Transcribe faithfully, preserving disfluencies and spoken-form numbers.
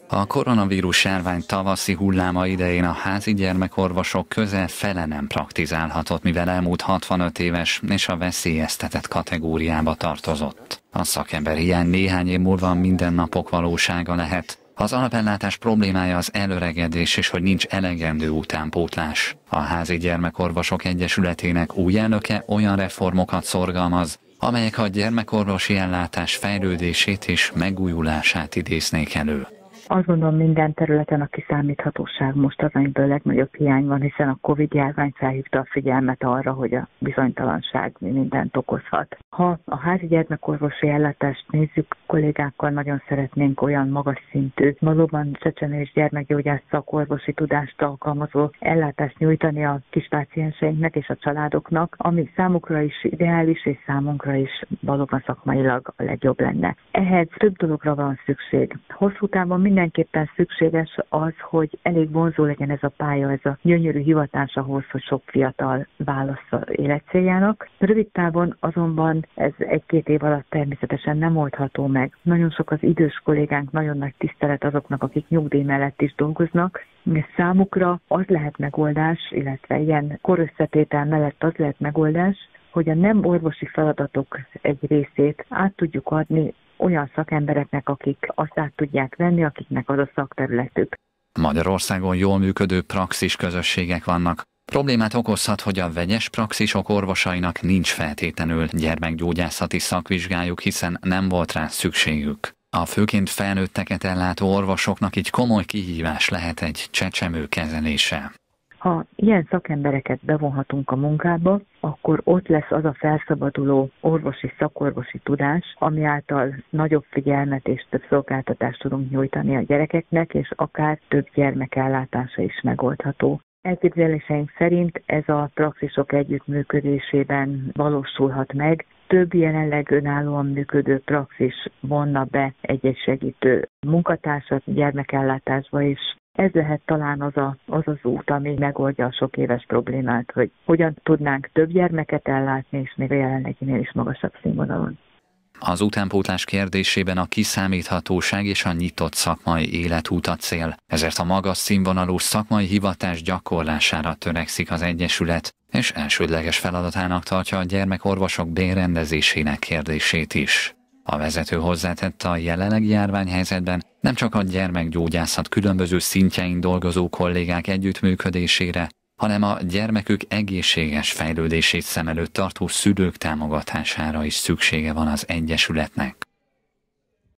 A koronavírus járvány tavaszi hulláma idején a házi gyermekorvosok közel fele nem praktizálhatott, mivel elmúlt hatvanöt éves és a veszélyeztetett kategóriába tartozott. A szakember hiány néhány év múlva mindennapok valósága lehet. Az alapellátás problémája az elöregedés és hogy nincs elegendő utánpótlás. A házi gyermekorvosok egyesületének új elnöke olyan reformokat szorgalmaz, amelyek a gyermekorvosi ellátás fejlődését és megújulását idéznék elő. Azt gondolom, minden területen a kiszámíthatóság most az, amiből legnagyobb hiány van, hiszen a Covid-járvány felhívta a figyelmet arra, hogy a bizonytalanság mindent okozhat. Ha a házi gyermekorvosi ellátást nézzük, kollégákkal nagyon szeretnénk olyan magas szintű, valóban csecsemő és gyermekgyógyász szakorvosi tudást alkalmazó ellátást nyújtani a kis pácienseinknek és a családoknak, ami számukra is ideális, és számunkra is valóban szakmailag a legjobb lenne. Ehhez több dologra van szükség. Hosszú távon mindenképpen szükséges az, hogy elég vonzó legyen ez a pálya, ez a gyönyörű hivatás ahhoz, hogy sok fiatal válassza életcéljának. Rövid távon azonban ez egy-két év alatt természetesen nem oldható meg. Nagyon sok az idős kollégánk, nagyon nagy tisztelet azoknak, akik nyugdíj mellett is dolgoznak. Számukra az lehet megoldás, illetve ilyen korösszetétel mellett az lehet megoldás, hogy a nem orvosi feladatok egy részét át tudjuk adni olyan szakembereknek, akik azt át tudják venni, akiknek az a szakterületük. Magyarországon jól működő praxis közösségek vannak. Problémát okozhat, hogy a vegyes praxisok orvosainak nincs feltétlenül gyermekgyógyászati szakvizsgájuk, hiszen nem volt rá szükségük. A főként felnőtteket ellátó orvosoknak így komoly kihívás lehet egy csecsemő kezelése. Ha ilyen szakembereket bevonhatunk a munkába, akkor ott lesz az a felszabaduló orvosi, szakorvosi tudás, ami által nagyobb figyelmet és több szolgáltatást tudunk nyújtani a gyerekeknek, és akár több gyermek ellátása is megoldható. Elképzeléseink szerint ez a praxisok együttműködésében valósulhat meg. Több jelenleg önállóan működő praxis vonna be egy-egy segítő munkatársat gyermekellátásba is. Ez lehet talán az, a, az az út, ami megoldja a sok éves problémát, hogy hogyan tudnánk több gyermeket ellátni, és még a jelenleginél is magasabb színvonalon. Az utánpótlás kérdésében a kiszámíthatóság és a nyitott szakmai életút a cél. Ezért a magas színvonalú szakmai hivatás gyakorlására törekszik az Egyesület, és elsődleges feladatának tartja a gyermekorvosok bérrendezésének kérdését is. A vezető hozzátette, a jelenlegi járványhelyzetben nem csak a gyermekgyógyászat különböző szintjein dolgozó kollégák együttműködésére, hanem a gyermekük egészséges fejlődését szem előtt tartó szülők támogatására is szüksége van az Egyesületnek.